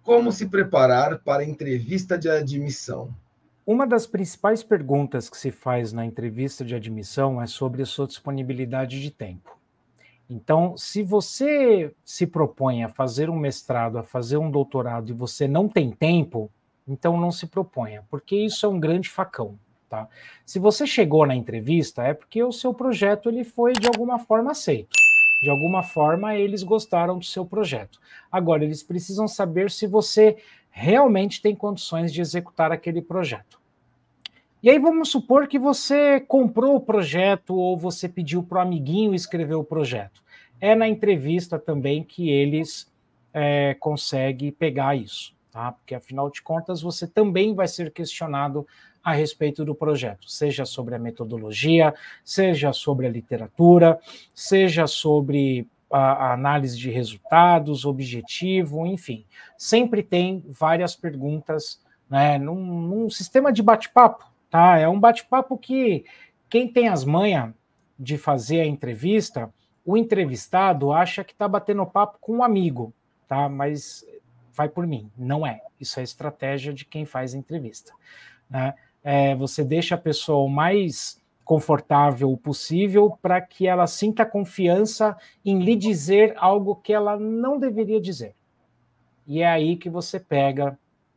Como se preparar para a entrevista de admissão? Uma das principais perguntas que se faz na entrevista de admissão é sobre a sua disponibilidade de tempo. Então, se você se propõe a fazer um mestrado, a fazer um doutorado e você não tem tempo, então não se proponha, porque isso é um grande facão, tá? Se você chegou na entrevista, é porque o seu projeto ele foi de alguma forma aceito. De alguma forma, eles gostaram do seu projeto. Agora, eles precisam saber se você realmente tem condições de executar aquele projeto. E aí vamos supor que você comprou o projeto ou você pediu para o amiguinho escrever o projeto. É na entrevista também que eles conseguem pegar isso, tá? Porque afinal de contas você também vai ser questionado a respeito do projeto, seja sobre a metodologia, seja sobre a literatura, seja sobre a análise de resultados, objetivo, enfim. Sempre tem várias perguntas, né, num sistema de bate-papo, tá? É um bate-papo que quem tem as manhas de fazer a entrevista, o entrevistado acha que está batendo papo com um amigo, tá? Mas vai por mim, não é. Isso é estratégia de quem faz a entrevista, né? Você deixa a pessoa o mais confortável possível para que ela sinta confiança em lhe dizer algo que ela não deveria dizer. E é aí que você pega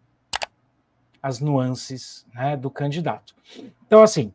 as nuances, né, do candidato. Então, assim,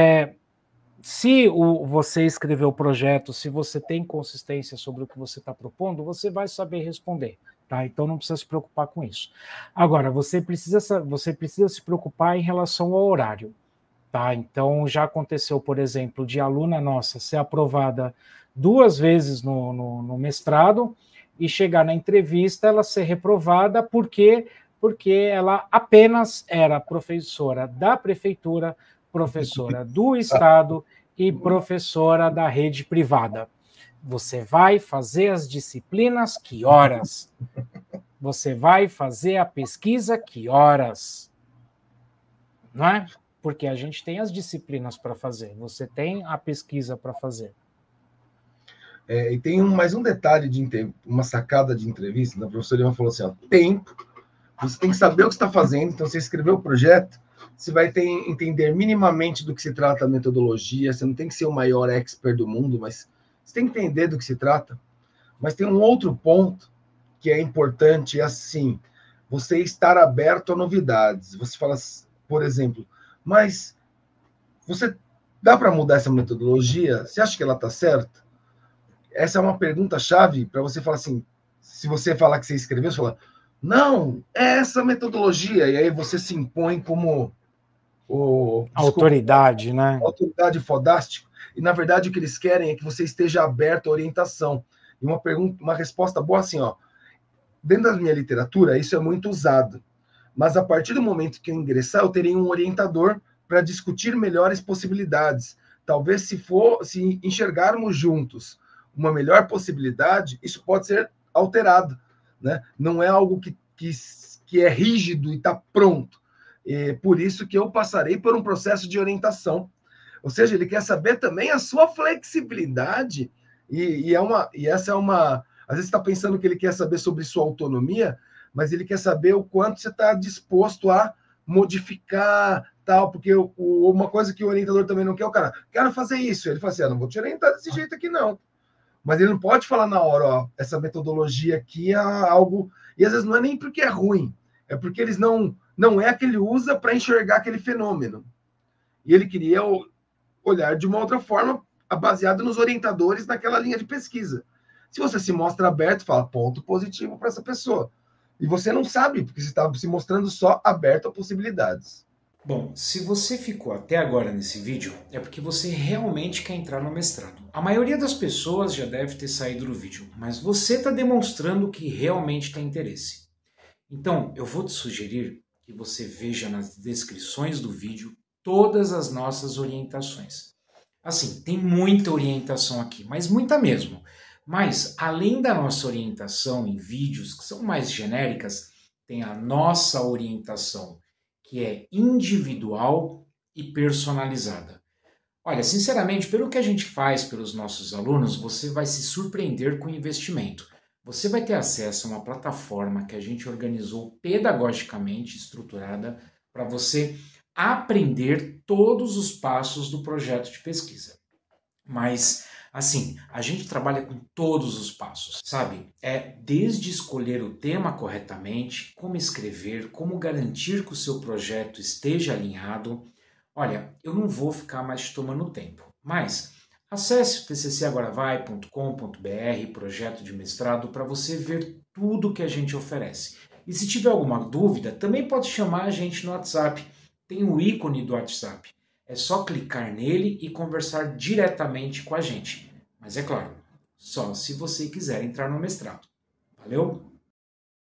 se você escreveu o projeto, se você tem consistência sobre o que você está propondo, você vai saber responder, tá? Então não precisa se preocupar com isso. Agora, você precisa se preocupar em relação ao horário, tá? Então já aconteceu, por exemplo, de aluna nossa ser aprovada 2 vezes no mestrado e chegar na entrevista ela ser reprovada porque ela apenas era professora da prefeitura, professora do estado e professora da rede privada. Você vai fazer as disciplinas que horas? Você vai fazer a pesquisa que horas? Não é? Porque a gente tem as disciplinas para fazer, você tem a pesquisa para fazer. E tem mais um detalhe uma sacada de entrevista, né? O professor Lima falou assim, ó, tempo, você tem que saber o que está fazendo, então você escreveu o projeto, você vai entender minimamente do que se trata a metodologia, você não tem que ser o maior expert do mundo, mas você tem que entender do que se trata. Mas tem um outro ponto que é importante, assim, você estar aberto a novidades. Você fala, por exemplo, mas você dá para mudar essa metodologia? Você acha que ela está certa? Essa é uma pergunta-chave para você falar assim, se você falar que você escreveu, você fala, não, é essa metodologia, e aí você se impõe como desculpa, Autoridade, né? autoridade fodástica, e na verdade o que eles querem é que você esteja aberto à orientação. E uma resposta boa assim, ó, dentro da minha literatura, isso é muito usado, mas a partir do momento que eu ingressar, eu terei um orientador para discutir melhores possibilidades. Talvez se enxergarmos juntos uma melhor possibilidade, isso pode ser alterado, né? Não é algo que é rígido e está pronto. Por isso que eu passarei por um processo de orientação. Ou seja, ele quer saber também a sua flexibilidade, e essa é uma. Às vezes está pensando que ele quer saber sobre sua autonomia, mas ele quer saber o quanto você está disposto a modificar, tal, porque uma coisa que o orientador também não quer, o cara, quero fazer isso. Ele fala assim, não vou te orientar desse jeito aqui, não. Mas ele não pode falar na hora, ó, essa metodologia aqui é algo. E às vezes não é nem porque é ruim, é porque eles não é a que ele usa para enxergar aquele fenômeno. E ele queria olhar de uma outra forma, baseado nos orientadores naquela linha de pesquisa. Se você se mostra aberto, fala ponto positivo para essa pessoa. E você não sabe, porque você está se mostrando só aberto a possibilidades. Bom, se você ficou até agora nesse vídeo, é porque você realmente quer entrar no mestrado. A maioria das pessoas já deve ter saído do vídeo, mas você está demonstrando que realmente tem interesse. Então, eu vou te sugerir que você veja nas descrições do vídeo todas as nossas orientações. Assim, tem muita orientação aqui, mas muita mesmo. Mas, além da nossa orientação em vídeos, que são mais genéricas, tem a nossa orientação, que é individual e personalizada. Olha, sinceramente, pelo que a gente faz pelos nossos alunos, você vai se surpreender com o investimento. você vai ter acesso a uma plataforma que a gente organizou pedagogicamente estruturada para você aprender todos os passos do projeto de pesquisa. Mas, assim, a gente trabalha com todos os passos, sabe? Desde escolher o tema corretamente, como escrever, como garantir que o seu projeto esteja alinhado. Olha, eu não vou ficar mais te tomando tempo, mas acesse tccagoravai.com.br, projeto de mestrado, para você ver tudo que a gente oferece. E se tiver alguma dúvida, também pode chamar a gente no WhatsApp. Tem o ícone do WhatsApp. É só clicar nele e conversar diretamente com a gente. Mas é claro, só se você quiser entrar no mestrado. Valeu?